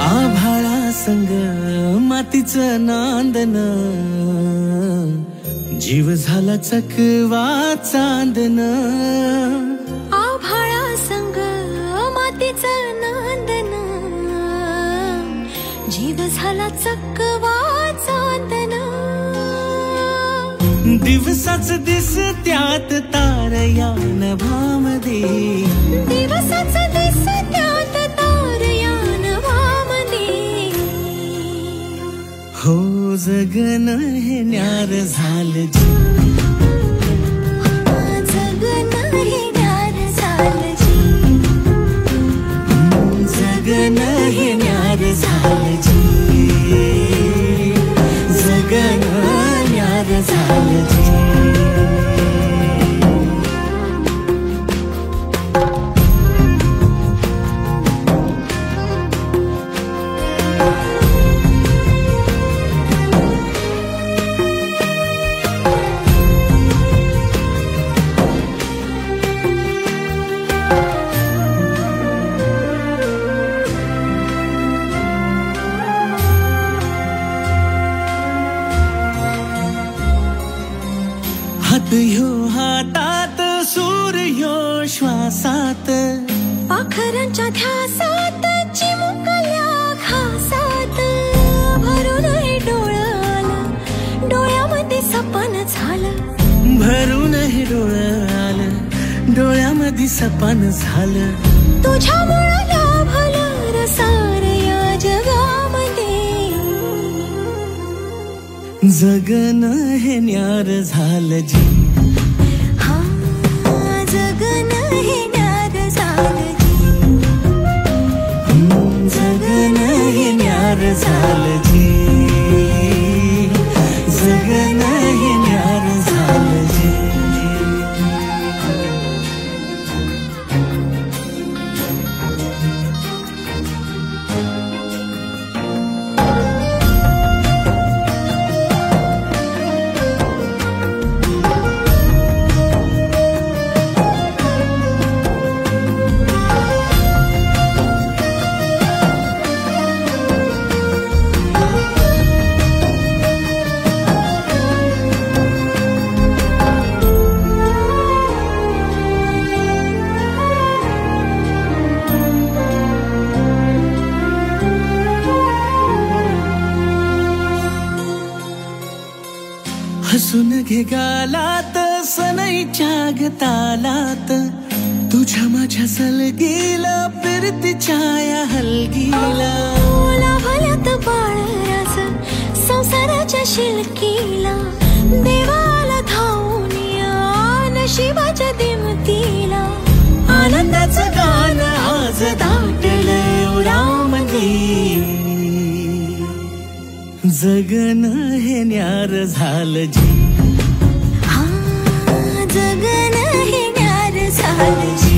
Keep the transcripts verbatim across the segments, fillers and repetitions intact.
आभाळा संग मातीचं नांदन, जीव झाला चकवा चांदन. आभाळा संग मातीचं नांदन, जीव झाला चकवा चांदन. दिवसाच दिस त्यात तारया नभामध्ये, दिवसाच दिस त्यात तारया नभामध्ये. हो जगन हे न्यार झालं जी, जगन हे न्यार झालं जी, जगन हे न्यार झालं जी, जगन न्यार झालं जी. हात ह्यो हातात, सूर ह्यो श्वासात, पाखरांच्या ध्यासात, चिमुकल्या घासात. भरून हे डोळं आलं, डोळ्यामध्ये सपन झालं. भरून हे डोळं आलं, डोळ्यामध्ये सपन झालं. तुझ्यामुळं लाभलं रसार या जगामध्ये. जगन हे न्यार झालं जी, हा जगन हे न्यार झालं जी, जगन हे न्यार झालं जी, जगन हे न्यार झालं जी. हसून घे गालात, सनईच्या गतालात, तुझ्या माझ्या सलगीला, फिरतीच्या या हलगीला. लाभल्यात बाळराज संसाराच्या शिलकीला. देवाला धावून या नशिबाच्या दिमतीला. आनंदाचं गाण आज दाटलं उरामध्ये. जगन हे न्यार झालं जी, हा जगन हे न्यार झालं जी,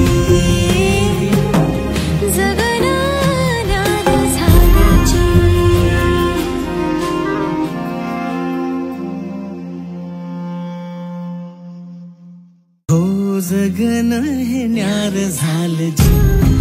जगन न्यार झालं जी. हो जगन हे न्यार झालं जी.